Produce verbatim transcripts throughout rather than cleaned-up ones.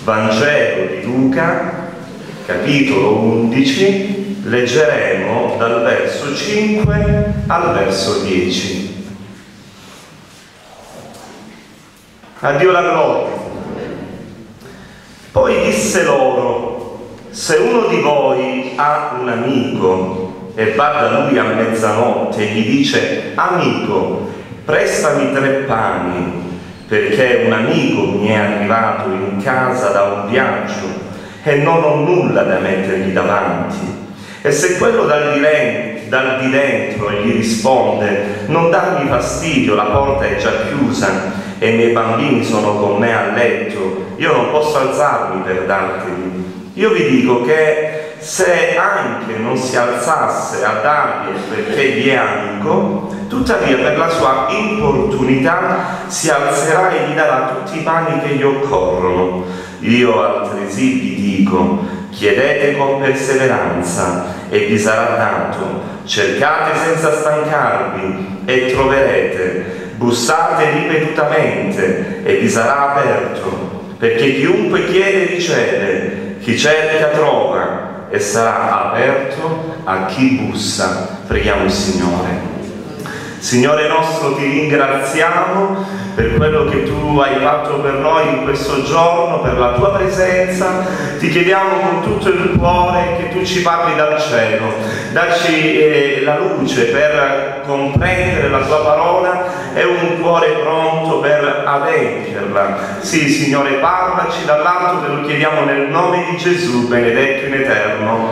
Vangelo di Luca, capitolo undici, leggeremo dal verso cinque al verso dieci. A Dio la gloria. Poi disse loro: se uno di voi ha un amico e va da lui a mezzanotte e gli dice: amico, prestami tre pani, perché un amico mi è arrivato in casa da un viaggio e non ho nulla da mettergli davanti. E se quello dal di, len- dal di dentro gli risponde: non darmi fastidio, la porta è già chiusa e i miei bambini sono con me a letto, io non posso alzarmi per darteli. Io vi dico che se anche non si alzasse a dargli perché gli è amico, tuttavia per la sua importunità si alzerà e gli darà tutti i pani che gli occorrono. Io altresì vi dico: chiedete con perseveranza e vi sarà dato, cercate senza stancarvi e troverete, bussate ripetutamente e vi sarà aperto, perché chiunque chiede riceve, chi cerca trova e sarà aperto a chi bussa. Preghiamo il Signore. Signore nostro, ti ringraziamo per quello che tu hai fatto per noi in questo giorno, per la tua presenza. Ti chiediamo con tutto il cuore che tu ci parli dal cielo, dacci eh, la luce per comprendere la tua parola e un cuore pronto per adempierla. Sì, Signore, parlaci dall'alto, te lo chiediamo nel nome di Gesù, benedetto in eterno.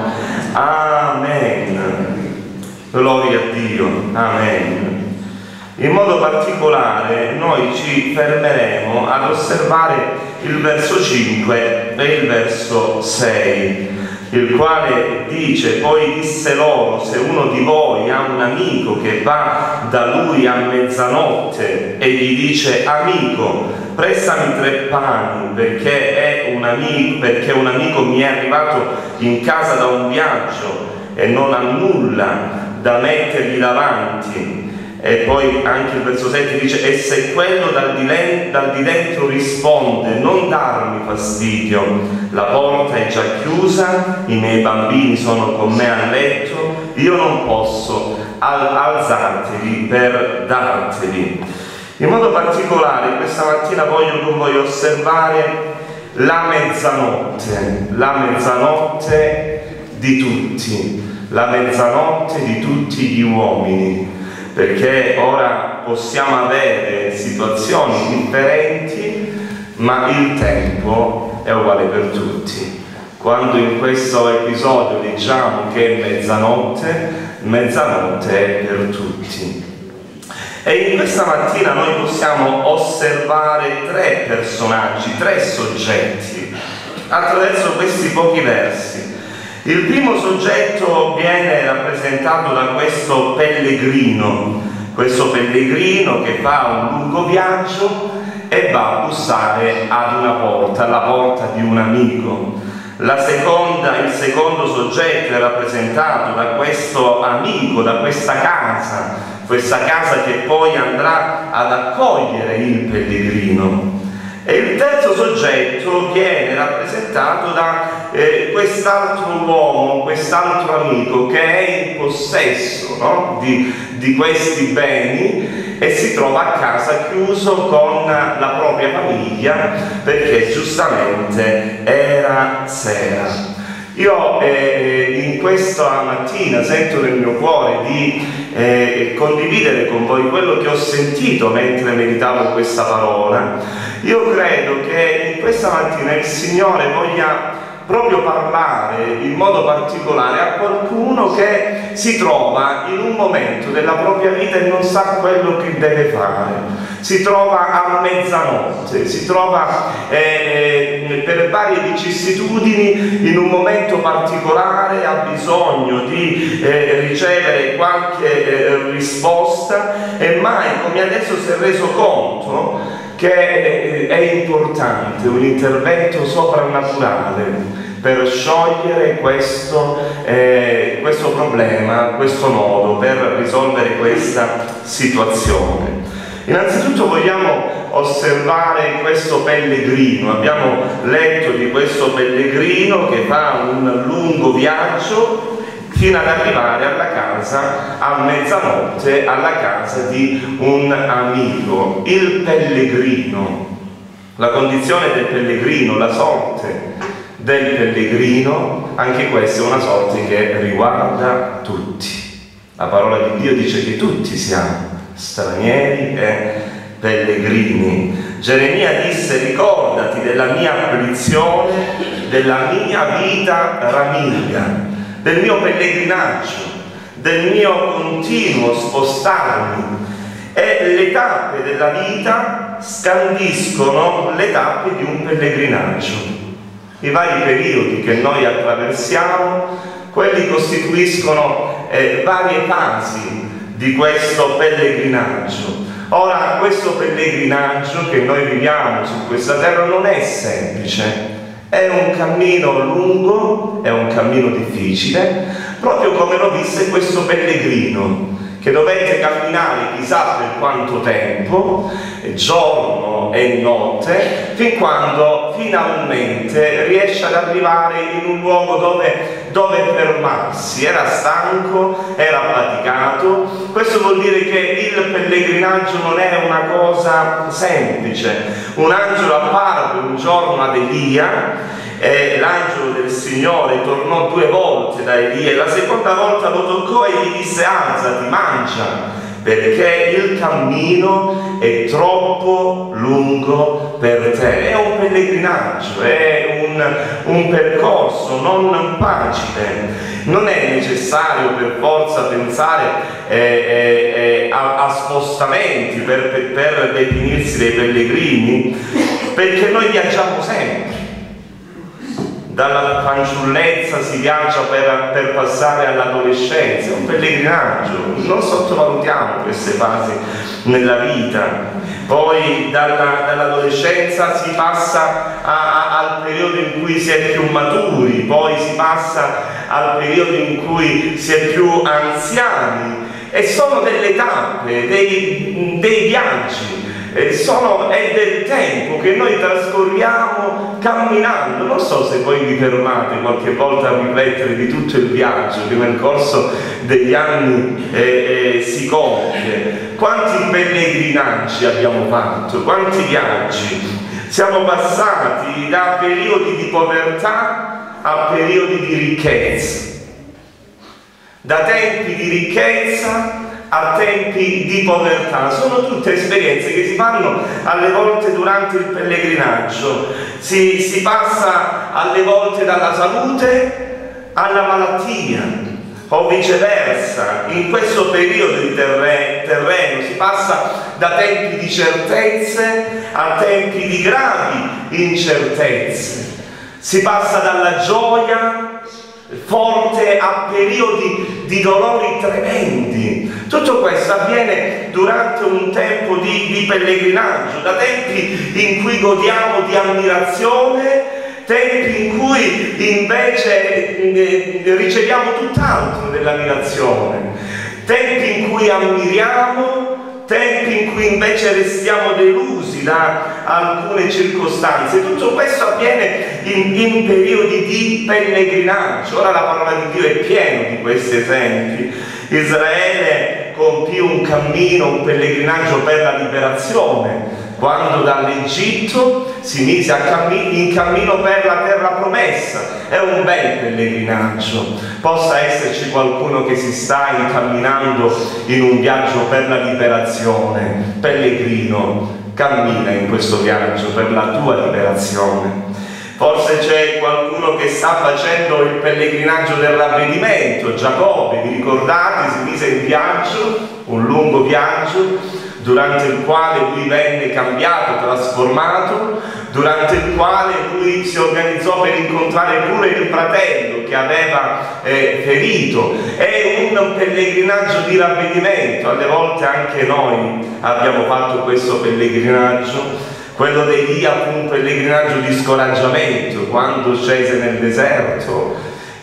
Amen. Gloria a Dio. Amen. In modo particolare noi ci fermeremo ad osservare il verso cinque e il verso sei, il quale dice: poi disse loro: se uno di voi ha un amico che va da lui a mezzanotte e gli dice: amico, prestami tre pani, perché è un amico, perché un amico mi è arrivato in casa da un viaggio e non ha nulla da mettergli davanti. E poi anche il verso sette dice: e se quello dal di, len- dal di dentro risponde: non darmi fastidio, la porta è già chiusa, i miei bambini sono con me a letto, io non posso al- alzarteli per darteli. In modo particolare questa mattina voglio con voi osservare la mezzanotte, la mezzanotte di tutti, la mezzanotte di tutti gli uomini. Perché ora possiamo avere situazioni differenti, ma il tempo è uguale per tutti. Quando in questo episodio diciamo che è mezzanotte, mezzanotte è per tutti. E in questa mattina noi possiamo osservare tre personaggi, tre soggetti, attraverso questi pochi versi. Il primo soggetto viene rappresentato da questo pellegrino, questo pellegrino che fa un lungo viaggio e va a bussare ad una porta, alla porta di un amico. La seconda, il secondo soggetto è rappresentato da questo amico, da questa casa, questa casa che poi andrà ad accogliere il pellegrino. E il terzo soggetto viene rappresentato da eh, quest'altro uomo, quest'altro amico che è in possesso, no? di, di questi beni e si trova a casa chiuso con la propria famiglia perché giustamente era sera. Io eh, in questa mattina sento nel mio cuore di eh, condividere con voi quello che ho sentito mentre meditavo questa parola. Io credo che in questa mattina il Signore voglia proprio parlare in modo particolare a qualcuno che si trova in un momento della propria vita e non sa quello che deve fare. Si trova a mezzanotte, si trova eh, per varie vicissitudini in un momento particolare, ha bisogno di eh, ricevere qualche eh, risposta e mai come adesso si è reso conto che è importante un intervento soprannaturale per sciogliere questo, eh, questo problema, questo nodo, per risolvere questa situazione. Innanzitutto vogliamo osservare questo pellegrino. Abbiamo letto di questo pellegrino che fa un lungo viaggio fino ad arrivare alla casa a mezzanotte, alla casa di un amico. Il pellegrino, la condizione del pellegrino, la sorte del pellegrino, anche questa è una sorte che riguarda tutti. La parola di Dio dice che tutti siamo stranieri e pellegrini. Geremia disse: ricordati della mia afflizione, della mia vita ramiglia, del mio pellegrinaggio, del mio continuo spostarmi. E le tappe della vita scandiscono le tappe di un pellegrinaggio. I vari periodi che noi attraversiamo, quelli costituiscono eh, varie fasi di questo pellegrinaggio. Ora, questo pellegrinaggio che noi viviamo su questa terra non è semplice, è un cammino lungo, è un cammino difficile, proprio come lo visse questo pellegrino, che dovette camminare chissà per quanto tempo, giorno e notte, fin quando finalmente riesce ad arrivare in un luogo dove, dove fermarsi. Era stanco, era affaticato. Questo vuol dire che il pellegrinaggio non è una cosa semplice. Un angelo apparve un giorno ad Elia, e l'angelo del Signore tornò due volte da Elia, e la seconda volta lo toccò e gli disse: alzati, mangia, perché il cammino è troppo lungo per te. È un pellegrinaggio, è un, un percorso non facile. Non è necessario per forza pensare eh, eh, eh, a, a spostamenti per, per, per definirsi dei pellegrini, perché noi viaggiamo sempre. Dalla fanciullezza si viaggia per, per passare all'adolescenza, è un pellegrinaggio, non sottovalutiamo queste fasi nella vita. Poi dalla, dall'adolescenza si passa a, a, al periodo in cui si è più maturi, poi si passa al periodo in cui si è più anziani, e sono delle tappe, dei, dei viaggi. Sono, è del tempo che noi trascorriamo camminando. Non so se voi vi fermate qualche volta a riflettere di tutto il viaggio che nel corso degli anni eh, eh, si compie. Quanti pellegrinaggi abbiamo fatto, quanti viaggi. Siamo passati da periodi di povertà a periodi di ricchezza, da tempi di ricchezza a tempi di povertà. Sono tutte esperienze che si fanno alle volte durante il pellegrinaggio. Si, si passa alle volte dalla salute alla malattia, o viceversa. In questo periodo di terre, terreno si passa da tempi di certezze a tempi di gravi incertezze. Si passa dalla gioia forte a periodi di dolori tremendi. Tutto questo avviene durante un tempo di, di pellegrinaggio, da tempi in cui godiamo di ammirazione, tempi in cui invece eh, riceviamo tutt'altro dell'ammirazione, tempi in cui ammiriamo, tempi in cui invece restiamo delusi da alcune circostanze. Tutto questo avviene in, in periodi di pellegrinaggio. Ora la parola di Dio è piena di questi esempi. Israele compì un cammino, un pellegrinaggio per la liberazione, quando dall'Egitto si mise a cammi- in cammino per la terra promessa. È un bel pellegrinaggio. Possa esserci qualcuno che si sta incamminando in un viaggio per la liberazione. Pellegrino, cammina in questo viaggio per la tua liberazione. Forse c'è qualcuno che sta facendo il pellegrinaggio del ravvedimento. Giacobbe, vi ricordate, si mise in viaggio, un lungo viaggio, durante il quale lui venne cambiato, trasformato, durante il quale lui si organizzò per incontrare pure il fratello che aveva eh, ferito. È un pellegrinaggio di ravvedimento. Alle volte anche noi abbiamo fatto questo pellegrinaggio. Quello di Elia fu un pellegrinaggio di scoraggiamento, quando scese nel deserto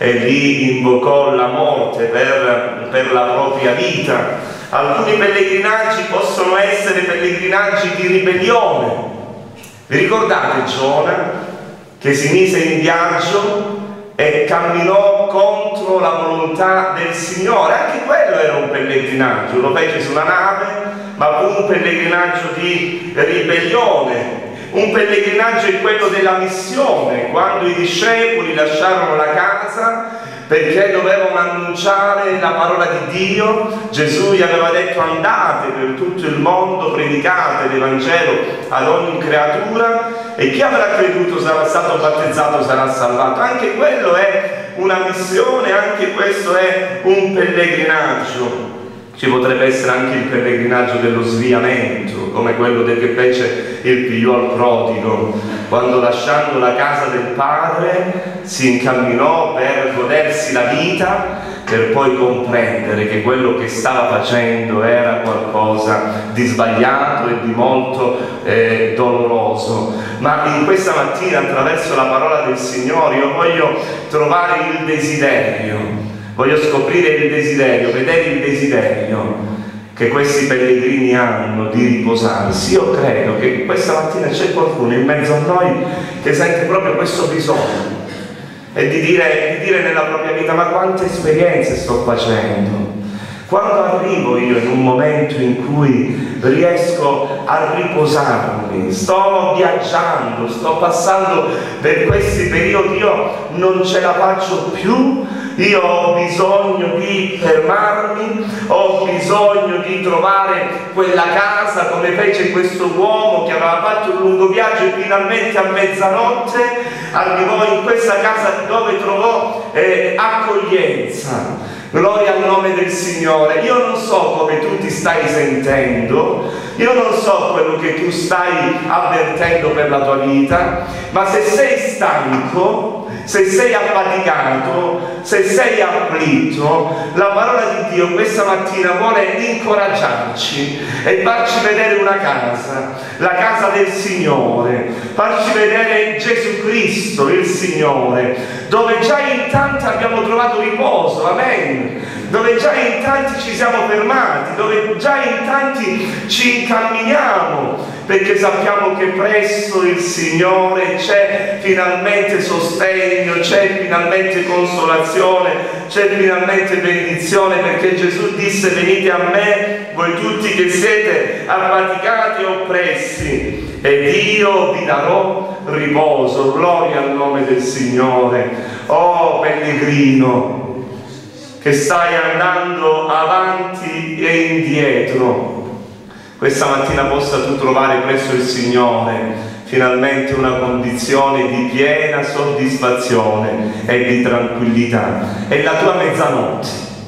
e lì invocò la morte per, per la propria vita. Alcuni pellegrinaggi possono essere pellegrinaggi di ribellione. Vi ricordate Giona che si mise in viaggio e camminò contro la volontà del Signore? Anche quello era un pellegrinaggio, lo fece su una nave, ma fu un pellegrinaggio di ribellione. Un pellegrinaggio è quello della missione, quando i discepoli lasciarono la casa perché dovevano annunciare la parola di Dio. Gesù gli aveva detto: andate per tutto il mondo, predicate l'Evangelo ad ogni creatura e chi avrà creduto sarà stato battezzato, sarà salvato. Anche quello è una missione, anche questo è un pellegrinaggio. Ci potrebbe essere anche il pellegrinaggio dello sviamento, come quello che fece il figliuolo prodigo, quando lasciando la casa del padre si incamminò per godersi la vita, per poi comprendere che quello che stava facendo era qualcosa di sbagliato e di molto eh, doloroso. Ma in questa mattina, attraverso la parola del Signore, io voglio trovare il desiderio. Voglio scoprire il desiderio, vedere il desiderio che questi pellegrini hanno di riposarsi. Io credo che questa mattina c'è qualcuno in mezzo a noi che sente proprio questo bisogno e di dire, di dire nella propria vita: ma quante esperienze sto facendo? Quando arrivo io in un momento in cui riesco a riposarmi, sto viaggiando, sto passando per questi periodi, io non ce la faccio più, io ho bisogno di fermarmi, ho bisogno di trovare quella casa come fece questo uomo che aveva fatto un lungo viaggio e finalmente a mezzanotte arrivò in questa casa dove trovò eh, accoglienza. Gloria al nome del Signore. Io non so come tu ti stai sentendo, io non so quello che tu stai avvertendo per la tua vita, ma se sei stanco, se sei affaticato, se sei afflitto, la parola di Dio questa mattina vuole incoraggiarci e farci vedere una casa, la casa del Signore, farci vedere Gesù Cristo, il Signore, dove già in tanti abbiamo trovato riposo, amen, dove già in tanti ci siamo fermati, dove già in tanti ci incamminiamo, perché sappiamo che presso il Signore c'è finalmente sostegno, c'è finalmente consolazione, c'è finalmente benedizione, perché Gesù disse: venite a me voi tutti che siete affaticati e oppressi ed io vi darò riposo. Gloria al nome del Signore. Oh pellegrino che stai andando avanti e indietro, questa mattina possa tu trovare presso il Signore finalmente una condizione di piena soddisfazione e di tranquillità. È la tua mezzanotte,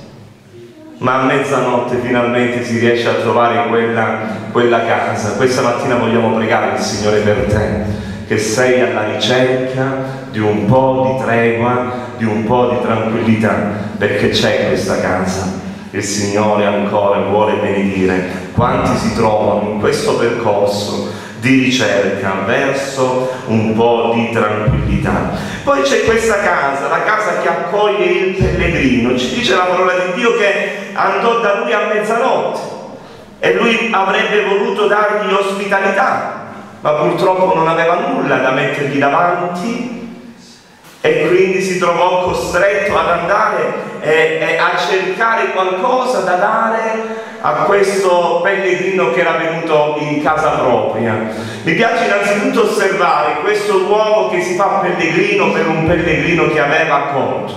ma a mezzanotte finalmente si riesce a trovare quella, quella casa. Questa mattina vogliamo pregare il Signore per te, che sei alla ricerca di un po' di tregua, di un po' di tranquillità, perché c'è questa casa. Il Signore ancora vuole benedire quanti si trovano in questo percorso di ricerca verso un po' di tranquillità. Poi c'è questa casa, la casa che accoglie il pellegrino. Ci dice la parola di Dio che andò da lui a mezzanotte e lui avrebbe voluto dargli ospitalità, ma purtroppo non aveva nulla da mettergli davanti e quindi si trovò costretto ad andare e, e a cercare qualcosa da dare a questo pellegrino che era venuto in casa propria. Mi piace innanzitutto osservare questo uomo che si fa pellegrino per un pellegrino che aveva accolto.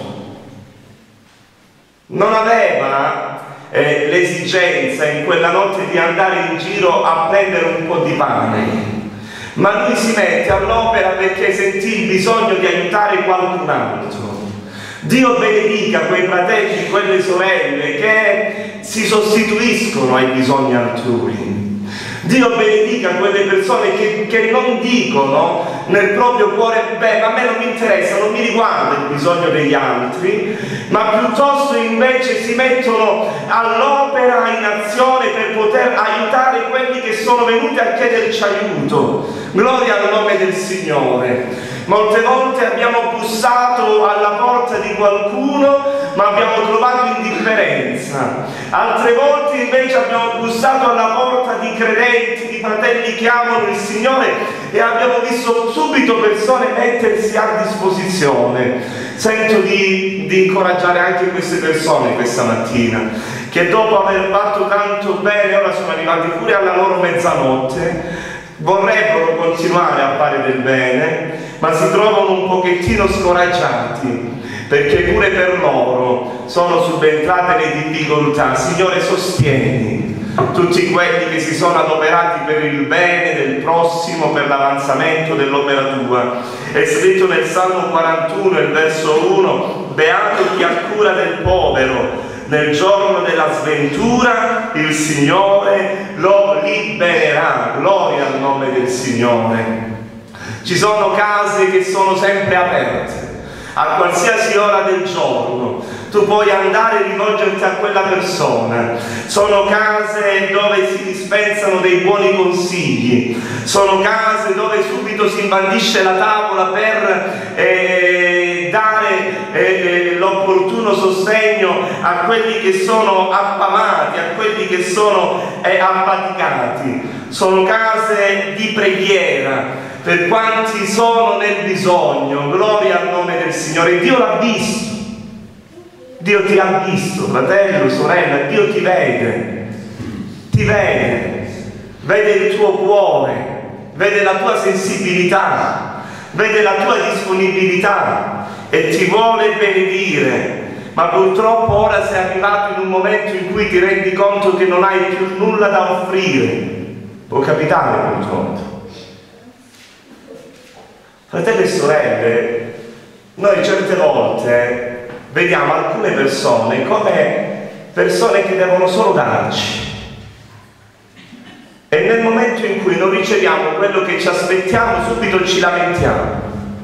Non aveva eh, l'esigenza in quella notte di andare in giro a prendere un po' di pane, ma lui si mette all'opera perché sentì il bisogno di aiutare qualcun altro. Dio benedica quei fratelli, quelle sorelle che si sostituiscono ai bisogni altrui. Dio benedica quelle persone che, che non dicono nel proprio cuore: beh, ma a me non mi interessa, non mi riguarda il bisogno degli altri, ma piuttosto invece si mettono all'opera in azione per poter aiutare quelli che sono venuti a chiederci aiuto. Gloria al nome del Signore. Molte volte abbiamo bussato alla porta di qualcuno, ma abbiamo trovato indifferenza. Altre volte invece abbiamo bussato alla porta di credenti, di fratelli che amano il Signore, e abbiamo visto subito persone mettersi a disposizione. Sento di, di incoraggiare anche queste persone questa mattina, che dopo aver fatto tanto bene, ora sono arrivati pure alla loro mezzanotte, vorrebbero continuare a fare del bene, ma si trovano un pochettino scoraggiati, perché pure per loro sono subentrate le difficoltà. Signore, sostieni tutti quelli che si sono adoperati per il bene del prossimo, per l'avanzamento dell'opera tua. È scritto nel Salmo quarantuno, il verso uno: beato chi ha cura del povero, nel giorno della sventura il Signore lo libererà. Gloria al nome del Signore. Ci sono case che sono sempre aperte, a qualsiasi ora del giorno tu puoi andare e rivolgerti a quella persona. Sono case dove si dispensano dei buoni consigli, sono case dove subito si imbandisce la tavola per eh, dare eh, l'opportuno sostegno a quelli che sono affamati, a quelli che sono eh, affaticati. Sono case di preghiera per quanti sono nel bisogno. Gloria al nome del Signore. Dio l'ha visto, Dio ti ha visto, fratello, sorella. Dio ti vede, ti vede, vede il tuo cuore, vede la tua sensibilità, vede la tua disponibilità e ti vuole benedire. Ma purtroppo ora sei arrivato in un momento in cui ti rendi conto che non hai più nulla da offrire. Può capitare purtroppo. Fratelli e sorelle, noi certe volte vediamo alcune persone come persone che devono solo darci, e nel momento in cui non riceviamo quello che ci aspettiamo subito ci lamentiamo,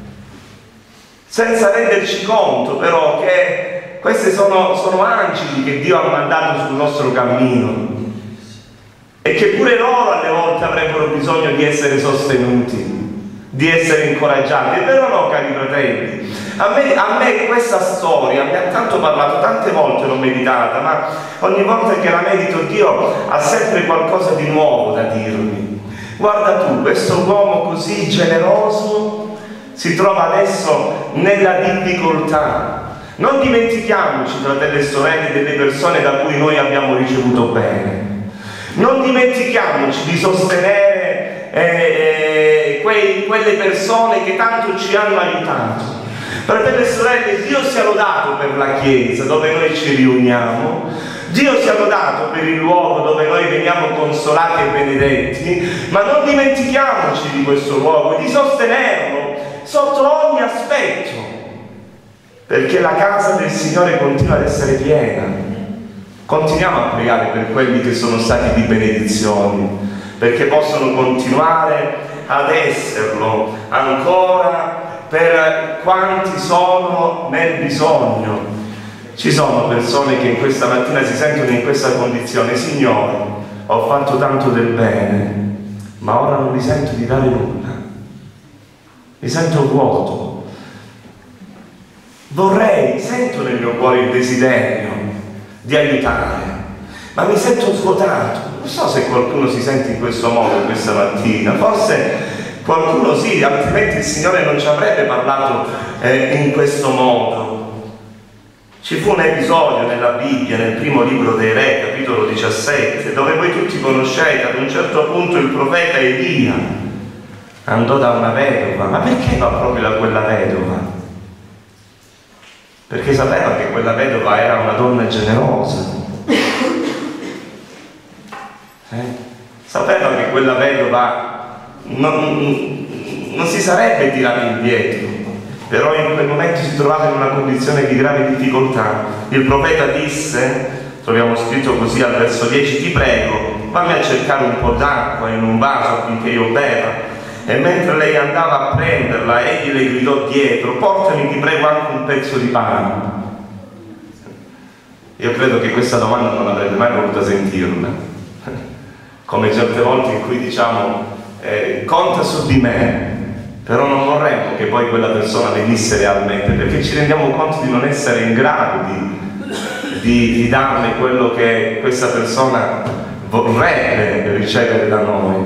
senza renderci conto però che questi sono, sono angeli che Dio ha mandato sul nostro cammino e che pure loro alle volte avrebbero bisogno di essere sostenuti, di essere incoraggiati. È vero o no, cari fratelli? A me, a me questa storia mi ha tanto parlato, tante volte l'ho meditata, ma ogni volta che la medito Dio ha sempre qualcosa di nuovo da dirmi. Guarda tu, questo uomo così generoso si trova adesso nella difficoltà. Non dimentichiamoci, fratelli e sorelle, delle persone da cui noi abbiamo ricevuto bene. Non dimentichiamoci di sostenere eh, eh, quei, quelle persone che tanto ci hanno aiutato. Fratelli e sorelle, Dio sia lodato per la Chiesa dove noi ci riuniamo, Dio sia lodato per il luogo dove noi veniamo consolati e benedetti, ma non dimentichiamoci di questo luogo, di sostenerlo sotto ogni aspetto, perché la casa del Signore continua ad essere piena. Continuiamo a pregare per quelli che sono stati di benedizione, perché possono continuare ad esserlo ancora per quanti sono nel bisogno. Ci sono persone che in questa mattina si sentono in questa condizione: Signore, ho fatto tanto del bene, ma ora non mi sento di dare nulla, mi sento vuoto. Vorrei, sento nel mio cuore il desiderio di aiutare, ma mi sento svuotato. Non so se qualcuno si sente in questo modo questa mattina, forse qualcuno sì, altrimenti il Signore non ci avrebbe parlato eh, in questo modo. Ci fu un episodio nella Bibbia, nel primo libro dei Re, capitolo diciassette, dove voi tutti conoscete, ad un certo punto il profeta Elia andò da una vedova. Ma perché va proprio da quella vedova? Perché sapeva che quella vedova era una donna generosa. Eh? Sapeva che quella vedova non, non si sarebbe tirata indietro, però in quel momento si trovava in una condizione di grave difficoltà. Il profeta disse, troviamo scritto così al verso dieci: ti prego, vammi a cercare un po' d'acqua in un vaso affinché io beva. E mentre lei andava a prenderla, egli le gridò dietro: portami, ti prego, anche un pezzo di pane. Io credo che questa domanda non avrete mai voluta sentirla, come certe volte in cui diciamo eh, conta su di me, però non vorremmo che poi quella persona venisse realmente, perché ci rendiamo conto di non essere in grado di, di, di darle quello che questa persona vorrebbe ricevere da noi.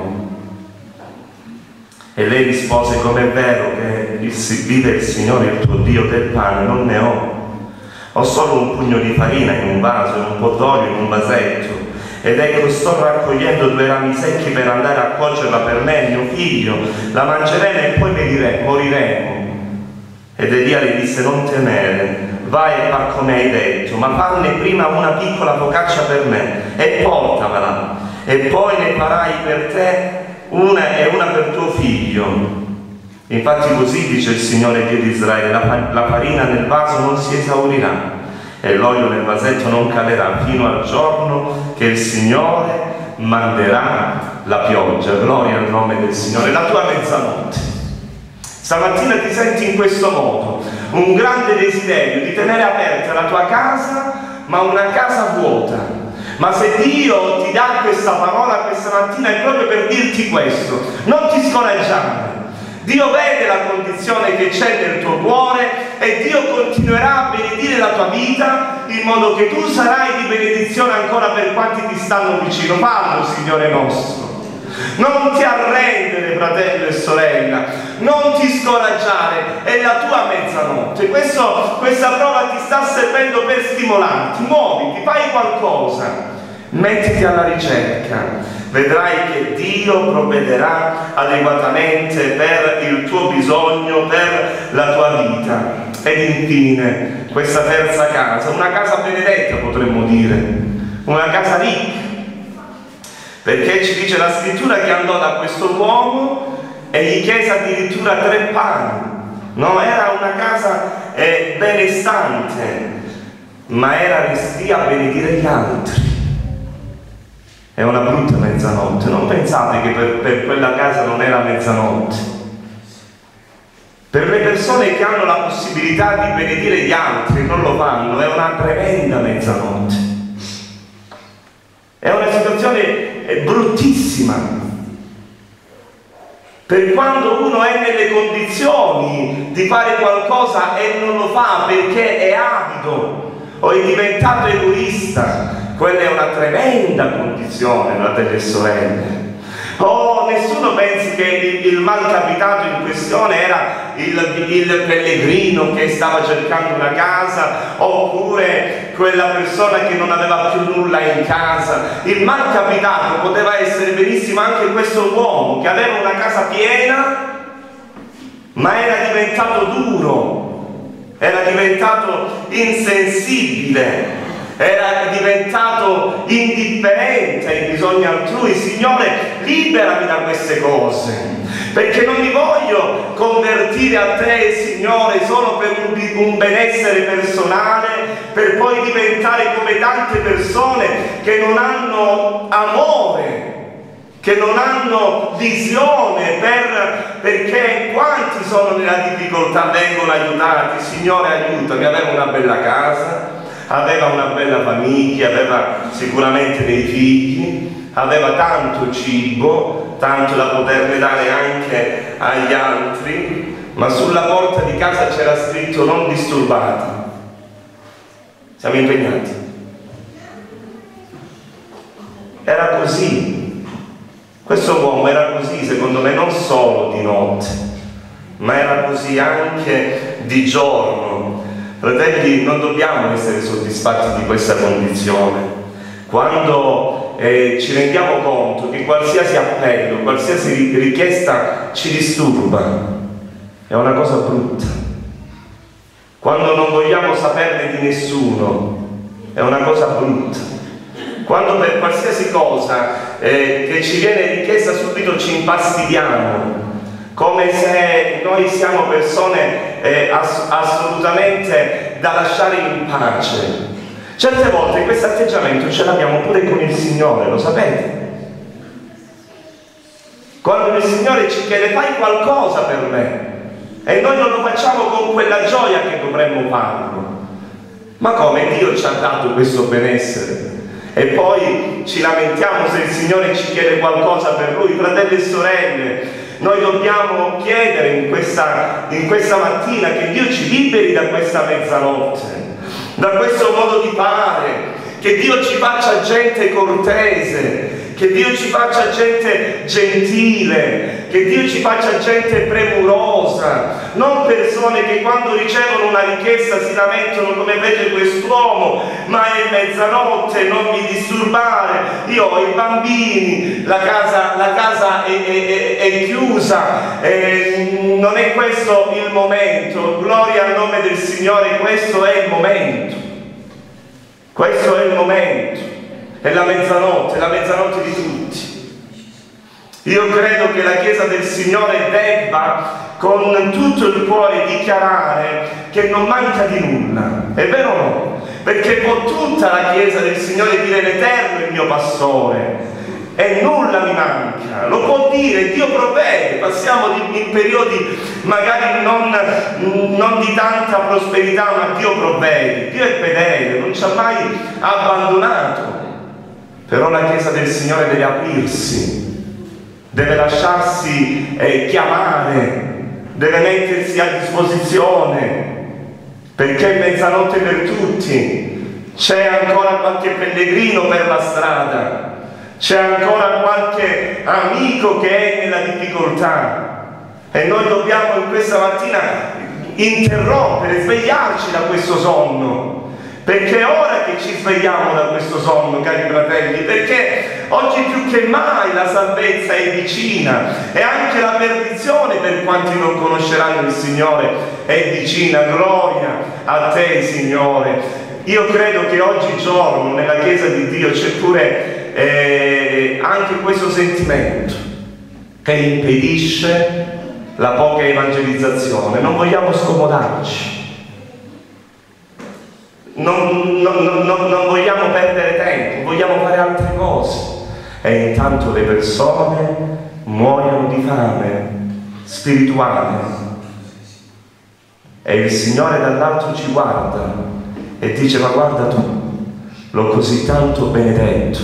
E lei rispose: com'è vero che vive il Signore il tuo Dio, del pane non ne ho, ho solo un pugno di farina in un vaso e un po' d'olio in un vasetto, ed ecco sto raccogliendo due rami secchi per andare a cuocerla per me e mio figlio, la mangeremo e poi moriremo. Ed Elia le disse: non temere, vai e fa come hai detto, ma fanne prima una piccola focaccia per me e portamela, e poi ne farai per te una e una per tuo figlio. Infatti così dice il Signore Dio di Israele: la, la farina nel vaso non si esaurirà e l'olio nel vasetto non calerà fino al giorno che il Signore manderà la pioggia. Gloria al nome del Signore. La tua mezzanotte. Stamattina ti senti in questo modo, un grande desiderio di tenere aperta la tua casa, ma una casa vuota. Ma se Dio ti dà questa parola questa mattina è proprio per dirti questo: non ti scoraggiare. Dio vede la condizione che c'è nel tuo cuore e Dio continuerà a benedire la tua vita in modo che tu sarai di benedizione ancora per quanti ti stanno vicino. Fallo, Signore nostro. Non ti arrendere, fratello e sorella, non ti scoraggiare, è la tua mezzanotte. Questo, questa prova ti sta servendo per stimolarti. Muoviti, fai qualcosa, mettiti alla ricerca. Vedrai che Dio provvederà adeguatamente per il tuo bisogno, per la tua vita. Ed infine, questa terza casa, una casa benedetta potremmo dire, una casa ricca, perché ci dice la scrittura che andò da questo uomo e gli chiese addirittura tre pani. No, era una casa eh, benestante, ma era restia a benedire gli altri. È una brutta mezzanotte. Non pensate che per, per quella casa non era mezzanotte. Per le persone che hanno la possibilità di benedire gli altri e non lo fanno, è una tremenda mezzanotte. È una situazione bruttissima. Per quando uno è nelle condizioni di fare qualcosa e non lo fa perché è avido o è diventato egoista, quella è una tremenda condizione, fratelli e sorelle. Oh, nessuno pensi che il, il malcapitato in questione era il, il pellegrino che stava cercando una casa, oppure quella persona che non aveva più nulla in casa. Il malcapitato poteva essere benissimo anche questo uomo che aveva una casa piena, ma era diventato duro, era diventato insensibile, era diventato indifferente ai bisogni altrui. Signore, liberami da queste cose, perché non mi voglio convertire a te, Signore, solo per un, un benessere personale, per poi diventare come tante persone che non hanno amore, che non hanno visione, per, perché quanti sono nella difficoltà vengono aiutati. Signore, aiutami. Aveva una bella casa, aveva una bella famiglia, aveva sicuramente dei figli, aveva tanto cibo, tanto da poterne dare anche agli altri, ma sulla porta di casa c'era scritto: non disturbati. Siamo impegnati. Era così. Questo uomo era così, secondo me, non solo di notte, ma era così anche di giorno. Fratelli, non dobbiamo essere soddisfatti di questa condizione. Quando eh, ci rendiamo conto che qualsiasi appello, qualsiasi richiesta ci disturba, è una cosa brutta. Quando non vogliamo saperne di nessuno, è una cosa brutta. Quando per qualsiasi cosa eh, che ci viene richiesta subito ci infastidiamo, come se noi siamo persone eh, ass assolutamente da lasciare in pace. Certe volte questo atteggiamento ce l'abbiamo pure con il Signore, lo sapete? Quando il Signore ci chiede: fai qualcosa per me, e noi non lo facciamo con quella gioia che dovremmo farlo. Ma come? Dio ci ha dato questo benessere e poi ci lamentiamo se il Signore ci chiede qualcosa per Lui. Fratelli e sorelle, Noi dobbiamo chiedere in questa, in questa mattina che Dio ci liberi da questa mezzanotte, da questo modo di fare, che Dio ci faccia gente cortese, che Dio ci faccia gente gentile, che Dio ci faccia gente premurosa, non persone che quando ricevono una richiesta si lamentano come vede quest'uomo, ma è mezzanotte, non mi disturbare, io ho i bambini, la casa, la casa è, è, è, è chiusa, eh, non è questo il momento. Gloria al nome del Signore, questo è il momento, questo è il momento. È la mezzanotte, è la mezzanotte di tutti. Io credo che la Chiesa del Signore debba con tutto il cuore dichiarare che non manca di nulla. È vero o no? Perché può tutta la Chiesa del Signore dire: l'Eterno è il mio pastore e nulla mi manca. Lo può dire, Dio provvede. Passiamo in periodi magari non, non di tanta prosperità, ma Dio provvede. Dio è fedele, non ci ha mai abbandonato. Però la Chiesa del Signore deve aprirsi, deve lasciarsi eh, chiamare, deve mettersi a disposizione, perché è mezzanotte per tutti. C'è ancora qualche pellegrino per la strada, c'è ancora qualche amico che è nella difficoltà, e noi dobbiamo in questa mattina interrompere, svegliarci da questo sonno. Perché è ora che ci svegliamo da questo sonno, cari fratelli, perché oggi più che mai la salvezza è vicina, e anche la perdizione per quanti non conosceranno il Signore è vicina. Gloria a te, Signore. Io credo che oggigiorno nella Chiesa di Dio c'è pure eh, anche questo sentimento che impedisce la poca evangelizzazione. Non vogliamo scomodarci. Non, non, non, non vogliamo perdere tempo, vogliamo fare altre cose, e intanto le persone muoiono di fame spirituale, e il Signore dall'alto ci guarda e dice: ma guarda tu, l'ho così tanto benedetto,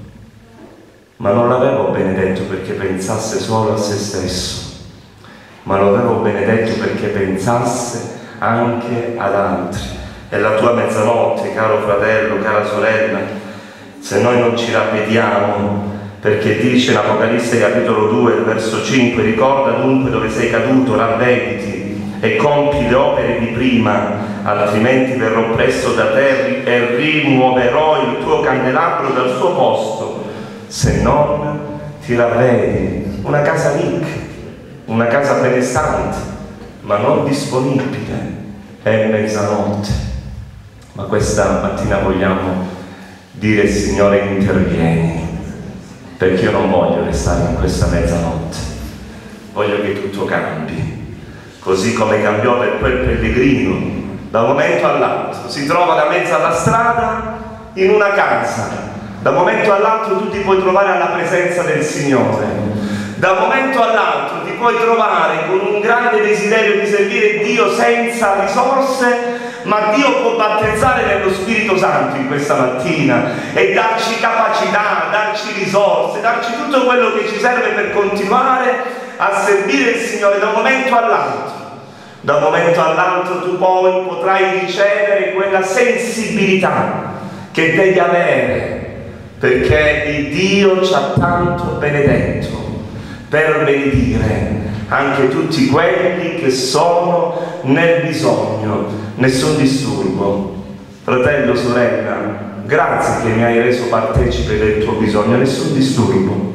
ma non l'avevo benedetto perché pensasse solo a se stesso, ma lo avevo benedetto perché pensasse anche ad altri. È la tua mezzanotte, caro fratello, cara sorella, se noi non ci ravvediamo, perché dice in Apocalisse capitolo due, verso cinque: ricorda dunque dove sei caduto, ravvediti e compi le opere di prima, altrimenti verrò presto da te e rimuoverò il tuo candelabro dal suo posto, se non ti ravvedi. Una casa ricca, una casa benestante, ma non disponibile, è mezzanotte. Ma questa mattina vogliamo dire: Signore, intervieni, perché io non voglio restare in questa mezzanotte, voglio che tutto cambi, così come cambiò per quel pellegrino. Da un momento all'altro si trova da mezzo alla strada in una casa, da un momento all'altro tu ti puoi trovare alla presenza del Signore, da un momento all'altro ti puoi trovare con un grande desiderio di servire Dio senza risorse, ma Dio può battezzare nello Spirito Santo in questa mattina e darci capacità, darci risorse, darci tutto quello che ci serve per continuare a servire il Signore da un momento all'altro. Da un momento all'altro tu poi potrai ricevere quella sensibilità che devi avere, perché il Dio ci ha tanto benedetto per benedire anche tutti quelli che sono nel bisogno. Nessun disturbo. Fratello, sorella, grazie che mi hai reso partecipe del tuo bisogno. Nessun disturbo.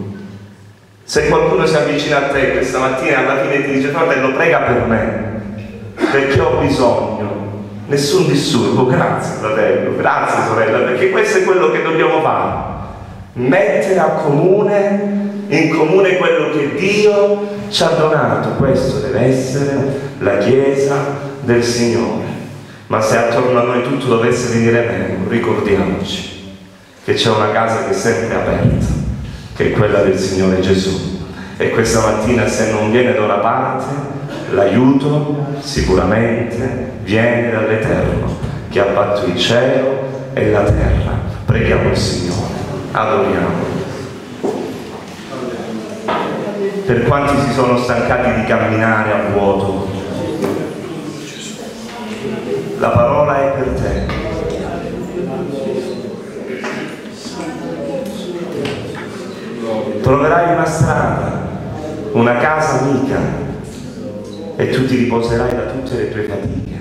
Se qualcuno si avvicina a te questa mattina e alla fine ti dice: fratello, prega per me perché ho bisogno, nessun disturbo. Grazie fratello, grazie sorella, perché questo è quello che dobbiamo fare: mettere a comune in comune quello che Dio ci ha donato. Questo deve essere la Chiesa del Signore. Ma se attorno a noi tutto dovesse venire meno, ricordiamoci che c'è una casa che è sempre aperta, che è quella del Signore Gesù, e questa mattina, se non viene da una parte, l'aiuto sicuramente viene dall'Eterno che ha fatto il cielo e la terra. Preghiamo il Signore, adoriamo. per quanti si sono stancati di camminare a vuoto. La parola è per te. Troverai una strada, una casa amica, e tu ti riposerai da tutte le tue fatiche.